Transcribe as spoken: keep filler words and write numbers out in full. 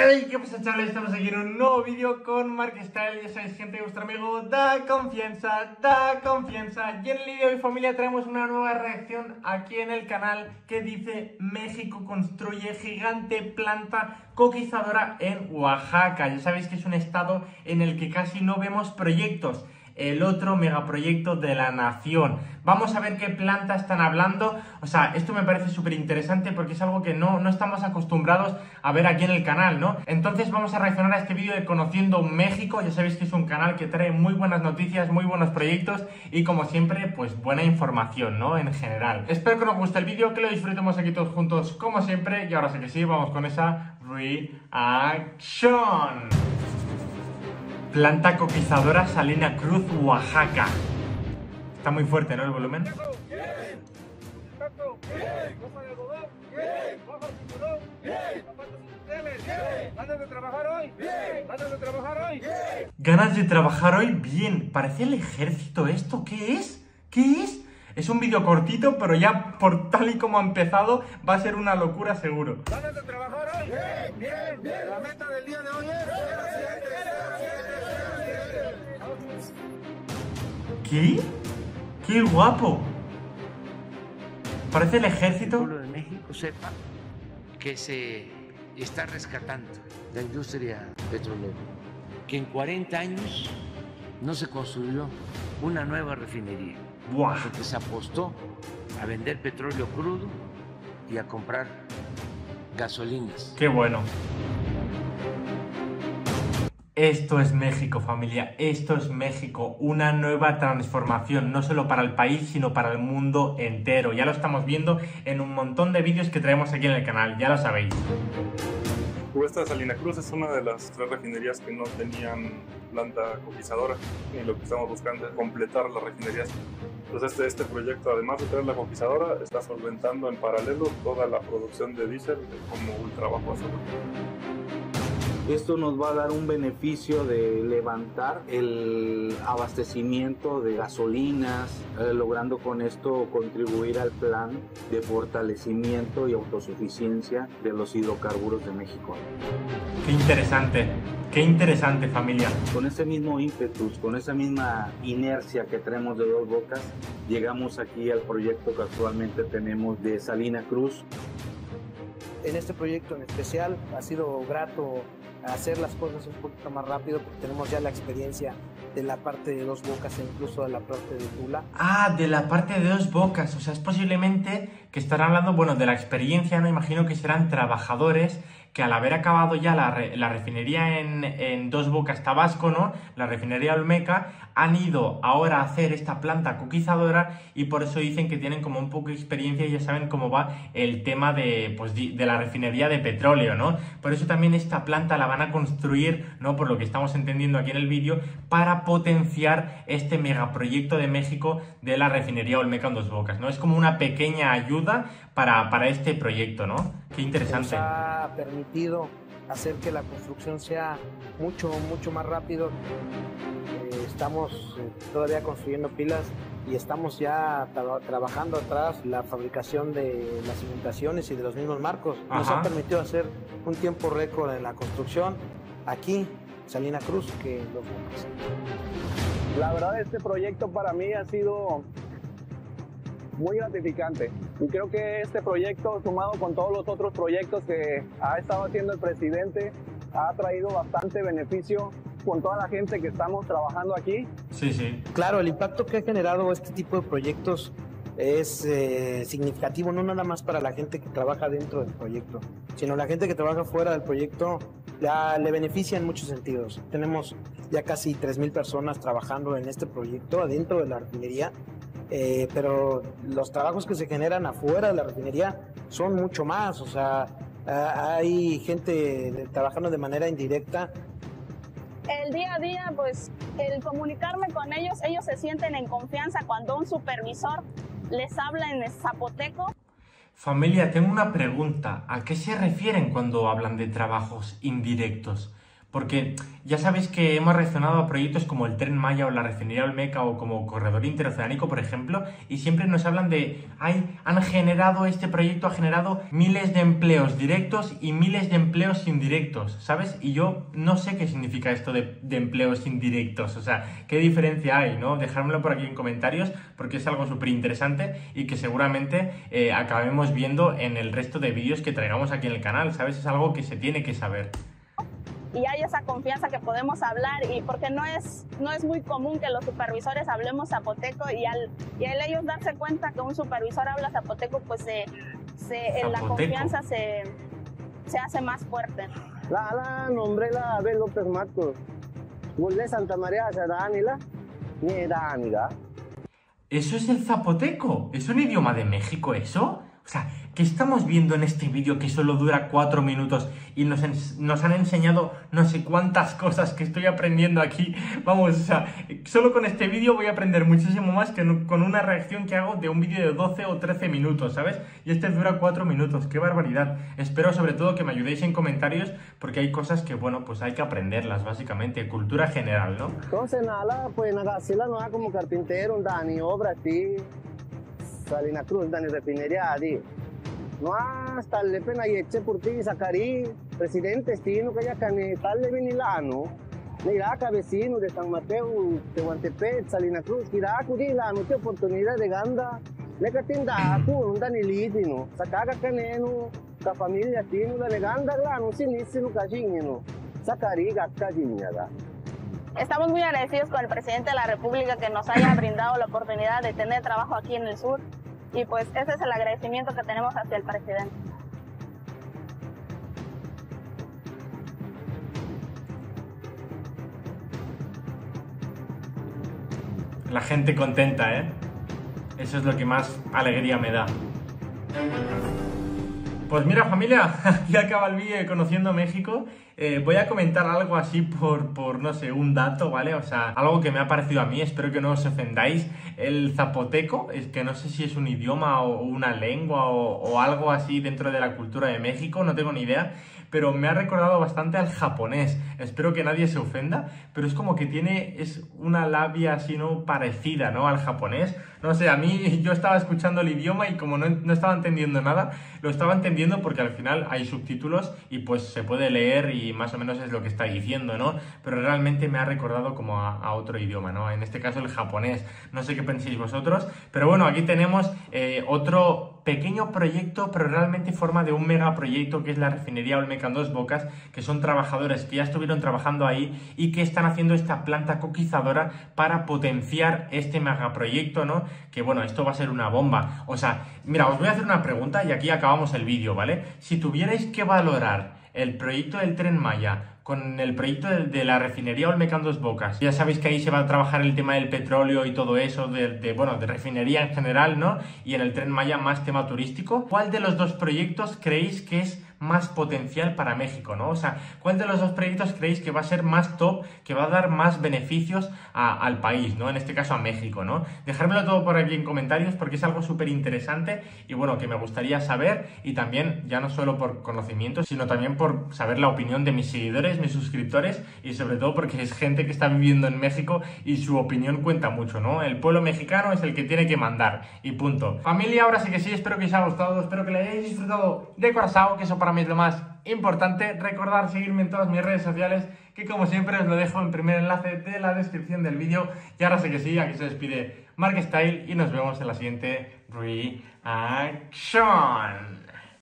Hey, ¿qué pasa, chavales? Estamos aquí en un nuevo vídeo con Mark Style. Ya sabéis, gente, vuestro amigo da confianza, da confianza. Y en el vídeo de hoy, familia, traemos una nueva reacción aquí en el canal que dice: México construye gigante planta coquizadora en Oaxaca. Ya sabéis que es un estado en el que casi no vemos proyectos. El otro megaproyecto de la nación. Vamos a ver qué planta están hablando. O sea, esto me parece súper interesante porque es algo que no, no estamos acostumbrados a ver aquí en el canal, ¿no? Entonces vamos a reaccionar a este vídeo de Conociendo México. Ya sabéis que es un canal que trae muy buenas noticias, muy buenos proyectos y, como siempre, pues buena información, ¿no? En general. Espero que os guste el vídeo, que lo disfrutemos aquí todos juntos como siempre. Y ahora sí que sí, vamos con esa reaction. Planta coquizadora Salina Cruz, Oaxaca. Está muy fuerte, ¿no? El volumen. ¿Ganas de trabajar hoy? ¿Ganas de trabajar hoy? ¿Ganas de trabajar hoy? Bien. Parece el ejército esto. ¿Qué es? ¿Qué es? Es un vídeo cortito, pero ya por tal y como ha empezado va a ser una locura seguro. ¿Ganas de trabajar hoy? Bien, bien, bien. La meta del día de hoy es... ¿Qué? ¡Qué guapo! Parece el ejército. El pueblo de México sepa que se está rescatando la industria petrolera, que en cuarenta años no se construyó una nueva refinería, ¡Buah! porque se apostó a vender petróleo crudo y a comprar gasolinas. ¡Qué bueno! Esto es México, familia, esto es México, una nueva transformación, no solo para el país, sino para el mundo entero. Ya lo estamos viendo en un montón de vídeos que traemos aquí en el canal, ya lo sabéis. Esta Salina Cruz es una de las tres refinerías que no tenían planta coquizadora, y lo que estamos buscando es completar las refinerías. Entonces este, este proyecto, además de tener la coquizadora, está solventando en paralelo toda la producción de diésel como ultra bajo azufre. Esto nos va a dar un beneficio de levantar el abastecimiento de gasolinas, eh, logrando con esto contribuir al plan de fortalecimiento y autosuficiencia de los hidrocarburos de México. Qué interesante, qué interesante, familia. Con ese mismo ímpetus, con esa misma inercia que tenemos de Dos Bocas, llegamos aquí al proyecto que actualmente tenemos de Salina Cruz. En este proyecto en especial ha sido grato hacer las cosas un poquito más rápido porque tenemos ya la experiencia de la parte de Dos Bocas e incluso de la parte de Tula. Ah, de la parte de Dos Bocas, o sea, es posiblemente que estarán hablando, bueno, de la experiencia, ¿no? Imagino que serán trabajadores que al haber acabado ya la, re, la refinería en, en Dos Bocas, Tabasco, ¿no? La refinería Olmeca, han ido ahora a hacer esta planta coquizadora y por eso dicen que tienen como un poco de experiencia y ya saben cómo va el tema de, pues, de la refinería de petróleo, ¿no? Por eso también esta planta la van a construir, ¿no? Por lo que estamos entendiendo aquí en el vídeo, para potenciar este megaproyecto de México de la refinería Olmeca en Dos Bocas, ¿no? Es como una pequeña ayuda para, para este proyecto, ¿no? Qué interesante. Nos ha permitido hacer que la construcción sea mucho, mucho más rápido. Eh, estamos eh, todavía construyendo pilas y estamos ya tra trabajando atrás la fabricación de las cimentaciones y de los mismos marcos. Nos Ajá. ha permitido hacer un tiempo récord en la construcción aquí, Salina Cruz, que Dos Bocas. La verdad, este proyecto para mí ha sido muy gratificante y creo que este proyecto, sumado con todos los otros proyectos que ha estado haciendo el presidente, ha traído bastante beneficio con toda la gente que estamos trabajando aquí. Sí, sí. Claro, el impacto que ha generado este tipo de proyectos es eh, significativo, no nada más para la gente que trabaja dentro del proyecto, sino la gente que trabaja fuera del proyecto ya le beneficia en muchos sentidos. Tenemos ya casi tres mil personas trabajando en este proyecto adentro de la refinería, eh, pero los trabajos que se generan afuera de la refinería son mucho más. O sea, hay gente trabajando de manera indirecta. El día a día, pues el comunicarme con ellos, ellos se sienten en confianza cuando un supervisor les habla en zapoteco. Familia, tengo una pregunta. ¿A qué se refieren cuando hablan de trabajos indirectos? Porque ya sabéis que hemos reaccionado a proyectos como el Tren Maya o la refinería Olmeca o como Corredor Interoceánico, por ejemplo, y siempre nos hablan de, ay, han generado, este proyecto ha generado miles de empleos directos y miles de empleos indirectos, ¿sabes? Y yo no sé qué significa esto de, de empleos indirectos, o sea, qué diferencia hay, ¿no? Dejármelo por aquí en comentarios porque es algo súper interesante y que seguramente eh, acabemos viendo en el resto de vídeos que traigamos aquí en el canal, ¿sabes? Es algo que se tiene que saber. Y hay esa confianza que podemos hablar, y porque no es, no es muy común que los supervisores hablemos zapoteco, y al, y al ellos darse cuenta que un supervisor habla zapoteco, pues se, se, la confianza se, se hace más fuerte. La, la nombre la Abel López Matos. Vuelve Santa María Danila, ni Daniga. ¿Eso es el zapoteco? ¿Es un idioma de México eso? O sea, ¿qué estamos viendo en este vídeo que solo dura cuatro minutos y nos, nos han enseñado no sé cuántas cosas que estoy aprendiendo aquí? Vamos, o sea, solo con este vídeo voy a aprender muchísimo más que con una reacción que hago de un vídeo de doce o trece minutos, ¿sabes? Y este dura cuatro minutos, ¡qué barbaridad! Espero sobre todo que me ayudéis en comentarios porque hay cosas que, bueno, pues hay que aprenderlas, básicamente, cultura general, ¿no? Entonces, nada, pues Nagasila no como carpintero, Dani, obra, ti. Salina Cruz, Dani Refinería, Adi. No hasta le pena y eche por ti, Zacari, presidente, estino que ya cane, tal de Vinilano, Neiraca, vecino de San Mateo, Tehuantepec, Salina Cruz, Kiraku, Dilano, qué oportunidad de ganda, le catinda, un Dani Litino, Sacaga Caneno, la familia Tino, la neganda, Lano, Sinisino, Cajinino, Zacari, Gacajiñada. Estamos muy agradecidos con el presidente de la República que nos haya brindado la oportunidad de tener trabajo aquí en el sur, y pues ese es el agradecimiento que tenemos hacia el presidente. La gente contenta, ¿eh? Eso es lo que más alegría me da. Pues mira, familia, aquí acaba el vídeo de Conociendo México. Eh, voy a comentar algo así por, por, no sé, un dato, ¿vale? O sea, algo que me ha parecido a mí, espero que no os ofendáis. El zapoteco, es que no sé si es un idioma o una lengua o, o algo así dentro de la cultura de México, no tengo ni idea, pero me ha recordado bastante al japonés. Espero que nadie se ofenda, pero es como que tiene, es una labia así, ¿no? Parecida, ¿no? Al japonés. No sé, a mí yo estaba escuchando el idioma y como no, no estaba entendiendo nada, lo estaba entendiendo porque al final hay subtítulos y pues se puede leer y más o menos es lo que está diciendo, ¿no? Pero realmente me ha recordado como a, a otro idioma, ¿no? En este caso el japonés. No sé qué penséis vosotros, pero bueno, aquí tenemos eh, otro pequeño proyecto, pero realmente forma de un megaproyecto que es la refinería Olmeca en Dos Bocas, que son trabajadores que ya estuvieron trabajando ahí y que están haciendo esta planta coquizadora para potenciar este megaproyecto, ¿no? Que bueno, esto va a ser una bomba. O sea, mira, os voy a hacer una pregunta y aquí acabamos el vídeo, ¿vale? Si tuvierais que valorar el proyecto del Tren Maya con el proyecto de, de la refinería Olmeca en Dos Bocas, ya sabéis que ahí se va a trabajar el tema del petróleo y todo eso, de, de, bueno, de refinería en general, ¿no? Y en el Tren Maya más tema turístico. ¿Cuál de los dos proyectos creéis que es más potencial para México, ¿no? O sea, ¿cuál de los dos proyectos creéis que va a ser más top, que va a dar más beneficios a, al país, ¿no? En este caso a México, ¿no? Dejármelo todo por aquí en comentarios porque es algo súper interesante y bueno, que me gustaría saber, y también ya no solo por conocimiento, sino también por saber la opinión de mis seguidores, mis suscriptores, y sobre todo porque es gente que está viviendo en México y su opinión cuenta mucho, ¿no? El pueblo mexicano es el que tiene que mandar y punto. Familia, ahora sí que sí, espero que os haya gustado, espero que le hayáis disfrutado de corazón, que eso para mí es lo más importante. Recordar seguirme en todas mis redes sociales, que como siempre os lo dejo en primer enlace de la descripción del vídeo. Y ahora sí que sí, aquí se despide Mark Style y nos vemos en la siguiente reaction.